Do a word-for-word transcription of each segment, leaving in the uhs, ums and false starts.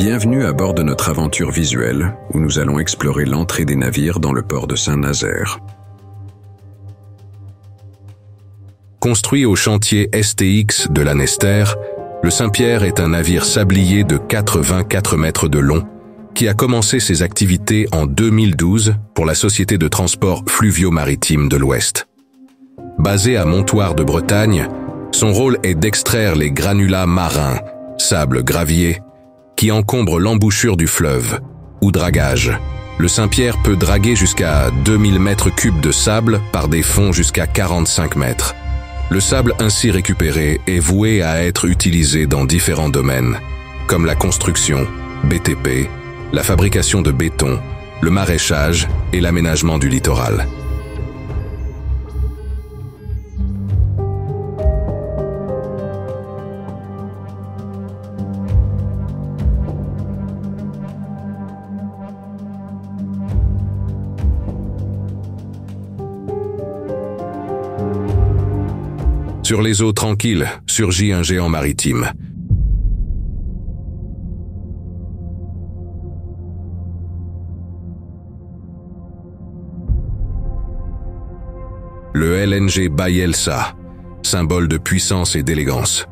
Bienvenue à bord de notre aventure visuelle où nous allons explorer l'entrée des navires dans le port de Saint-Nazaire. Construit au chantier S T X de Lanester, le Saint-Pierre est un navire sablier de quatre-vingt-quatre mètres de long qui a commencé ses activités en deux mille douze pour la Société de transport fluvio-maritime de l'Ouest. Basé à Montoire de Bretagne, son rôle est d'extraire les granulats marins, sable gravier, qui encombrent l'embouchure du fleuve, ou dragage. Le Saint-Pierre peut draguer jusqu'à deux mille mètres cubes de sable par des fonds jusqu'à quarante-cinq mètres. Le sable ainsi récupéré est voué à être utilisé dans différents domaines, comme la construction, B T P, la fabrication de béton, le maraîchage et l'aménagement du littoral. Sur les eaux tranquilles surgit un géant maritime. Le L N G Bayelsa, symbole de puissance et d'élégance.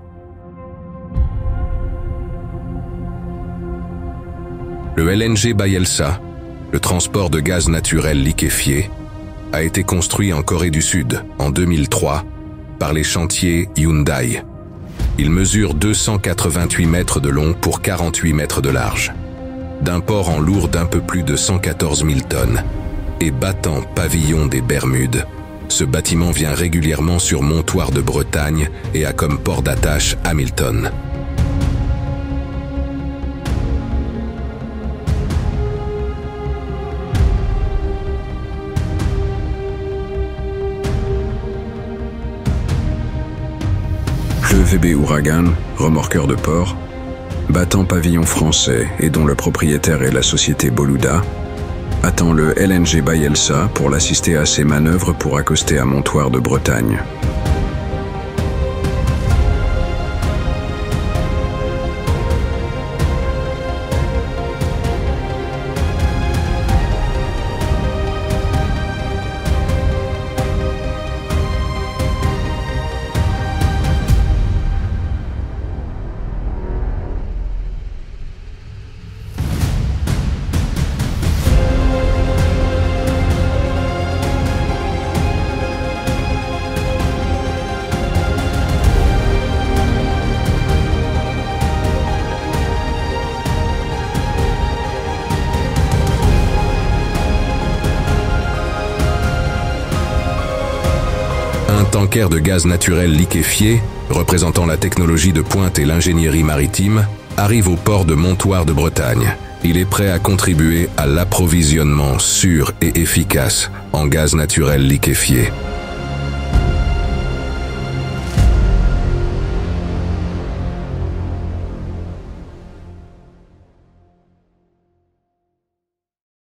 Le L N G Bayelsa, le transport de gaz naturel liquéfié, a été construit en Corée du Sud en deux mille trois par les chantiers Hyundai. Il mesure deux cent quatre-vingt-huit mètres de long pour quarante-huit mètres de large. D'un port en lourd d'un peu plus de cent quatorze mille tonnes et battant pavillon des Bermudes, ce bâtiment vient régulièrement sur Montoire de Bretagne et a comme port d'attache Hamilton. Le V B Ouragan, remorqueur de port, battant pavillon français et dont le propriétaire est la société Boluda, attend le L N G Bayelsa pour l'assister à ses manœuvres pour accoster à Montoire de Bretagne. Un tanker de gaz naturel liquéfié, représentant la technologie de pointe et l'ingénierie maritime, arrive au port de Montoire de Bretagne. Il est prêt à contribuer à l'approvisionnement sûr et efficace en gaz naturel liquéfié.